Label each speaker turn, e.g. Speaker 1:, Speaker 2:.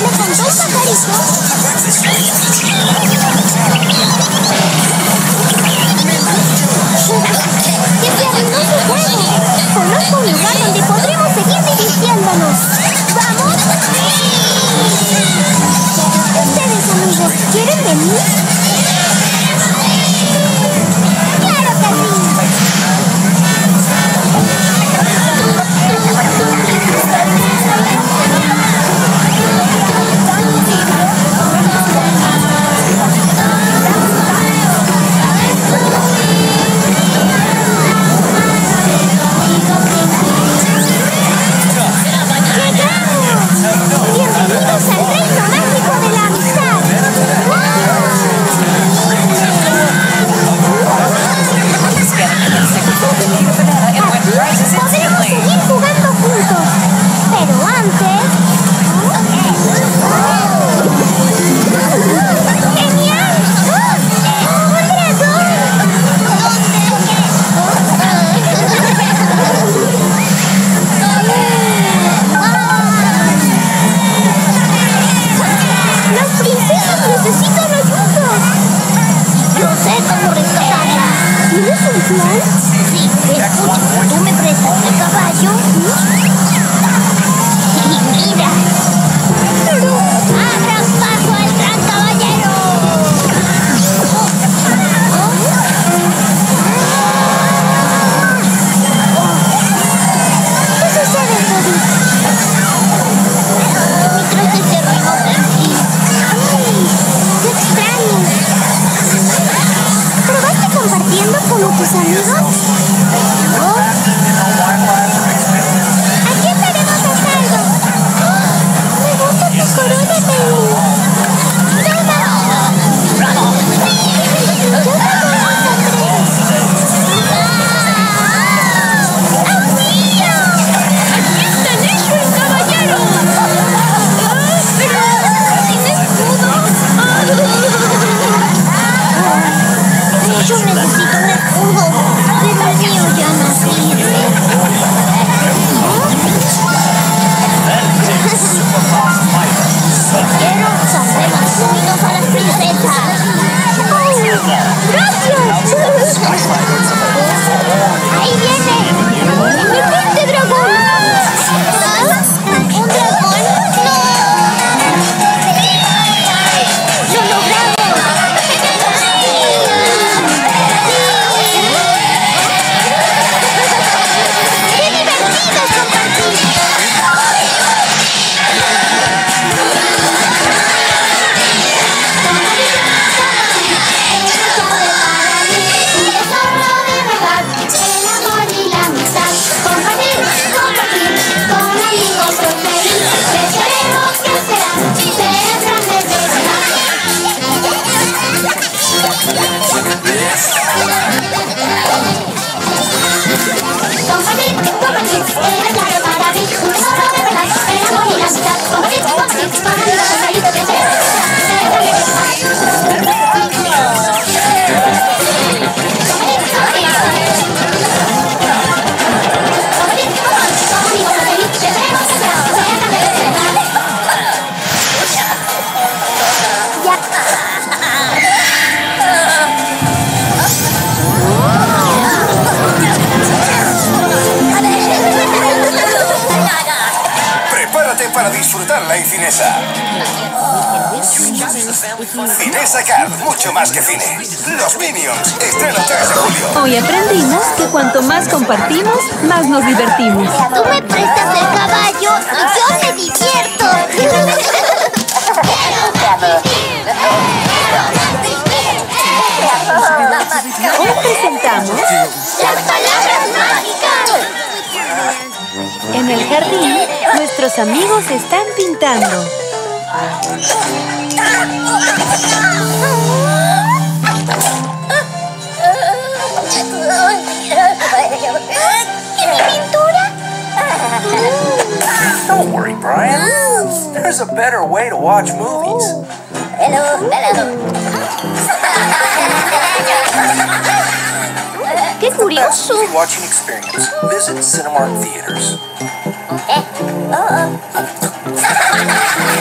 Speaker 1: ¿Me contó el pajarito? ¡Qué hermoso juego! Conozco un lugar donde podremos seguir divirtiéndonos. ¿Vamos? Ustedes, amigos, ¿quieren venir? ¡Claro que sí! ¡Bienvenidos al reino mágico de la amistad! Podremos seguir jugando juntos, pero antes... ¡Genial! ¡Un dragón! ¡Las princesas necesitan ayuda! Yo sé cómo rescatarla. ¿Tienes un plan? Sí, escucha. ¿Tú me prestas el caballo? Y mira. Pero... ¡abran paso al gran caballero! ¿Qué sucede, Bobby? Mi trozo se arruinó, Frankie. ¡Ay! ¡Qué extraño! ¿Probaste compartiendo con tus amigos? ¿No? Aquí estaremos a salvo. ¡Oh! Me gusta tu corona, Penny. ¡Toma! ¡Ya vamos, Andrés! ¡Auxilio! ¡Aquí está Nashville, caballero! ¡Pero sin escudo! Yo necesito un escudo, pero el mío ya no sirve. Quiero salvemos unidos a las princesas. ¡Gracias! ¡Ahí viene! ¡Mi dragón! ¿Un dragón? ¡No! ¡Lo logramos! ¡Qué divertido compartir!
Speaker 2: Para disfrutar la infinesa. Finesa Card, mucho más que cine. Los Minions, estreno 3 de julio.
Speaker 3: Hoy aprendimos que cuanto más compartimos, más nos divertimos.
Speaker 1: Tú me prestas el caballo y yo me divierto.
Speaker 3: Hoy presentamos
Speaker 1: ¡las palabras mágicas!
Speaker 3: En el jardín, nuestros amigos están pintando.
Speaker 1: ¿Y mi pintura?
Speaker 4: Don't worry, Brian. There's a better way to watch movies.
Speaker 1: ¡Qué curioso!
Speaker 4: Movie watching experience. Visit Cinemark Theaters.